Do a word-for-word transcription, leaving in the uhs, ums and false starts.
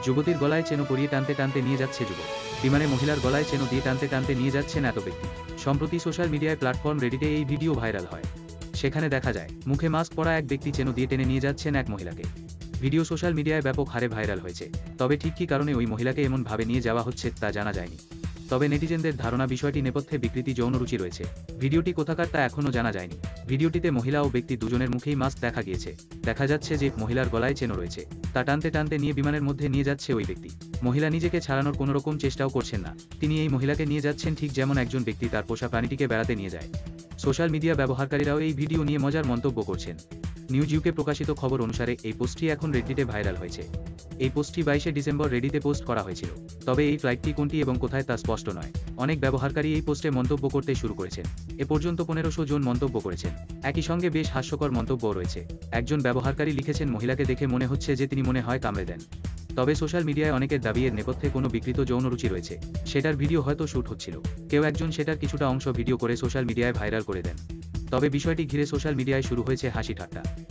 যুবতীর গলায় চেনো পরিয়ে টানতে টানতে নিয়ে যাচ্ছে যুবক। বিমানে মহিলার গলায় চেনো দিয়ে টানতে টানতে নিয়ে যাচ্ছেন এত ব্যক্তি। সম্প্রতি সোশ্যাল মিডিয়ায় প্ল্যাটফর্ম রেডিটে এই ভিডিও ভাইরাল হয়। সেখানে দেখা যায় মুখে মাস্ক পরা এক ব্যক্তি চেনো দিয়ে টেনে নিয়ে যাচ্ছেন এক মহিলাকে। ভিডিও সোশ্যাল মিডিয়ায় ব্যাপক হারে ভাইরাল হয়েছে। তবে ঠিক কী কারণে ওই মহিলাকে এমন ভাবে নিয়ে যাওয়া হচ্ছে তা জানা যায়নি। তবে নেটিজেনদের ধারণা বিষয়টি নেপথ্যে বিকৃতি যৌন রুচি রয়েছে। ভিডিওটি কোথাকার তা এখনও জানা যায়নি। ভিডিওটিতে মহিলা ও ব্যক্তি দুজনের মুখেই মাস্ক দেখা গিয়েছে। দেখা যাচ্ছে যে মহিলার গলায় চেনো রয়েছে, তা টানতে টানতে নিয়ে বিমানের মধ্যে নিয়ে যাচ্ছে ওই ব্যক্তি। মহিলা নিজেকে ছাড়ানোর কোনো রকম চেষ্টাও করছেন না। তিনি এই মহিলাকে নিয়ে যাচ্ছেন ঠিক যেমন একজন ব্যক্তি তার পোষা প্রাণীটিকে বেড়াতে নিয়ে যায়। সোশ্যাল মিডিয়া ব্যবহারকারীরাও এই ভিডিও নিয়ে মজার মন্তব্য করছেন। নিউজ ইউকে প্রকাশিত খবর অনুসারে এই পোস্টটি এখন রেডিটে ভাইরাল হয়েছে। এই পোস্টটি বাইশে ডিসেম্বর রেডিতে পোস্ট করা হয়েছিল। তবে এই ফ্লাইটটি কোনটি এবং কোথায় তা স্পষ্ট নয়। অনেক ব্যবহারকারী এই পোস্টে মন্তব্য করতে শুরু করেছেন। এ পর্যন্ত পনেরোশো জন মন্তব্য করেছেন। একই সঙ্গে বেশ হাস্যকর মন্তব্যও রয়েছে। একজন ব্যবহারকারী লিখেছেন, মহিলাকে দেখে মনে হচ্ছে যে তিনি মনে হয় কামড়ে দেন। তবে সোশ্যাল মিডিয়ায় অনেকের দাবি এর নেপথ্যে কোনো বিকৃত যৌন রুচি রয়েছে। সেটার ভিডিও হয়তো শ্যুট হচ্ছিল। কেউ একজন সেটার কিছুটা অংশ ভিডিও করে সোশ্যাল মিডিয়ায় ভাইরাল করে দেন। তবে বিষয়টি ঘিরে সোশ্যাল মিডিয়ায় শুরু হয়েছে হাসি ঠাট্টা।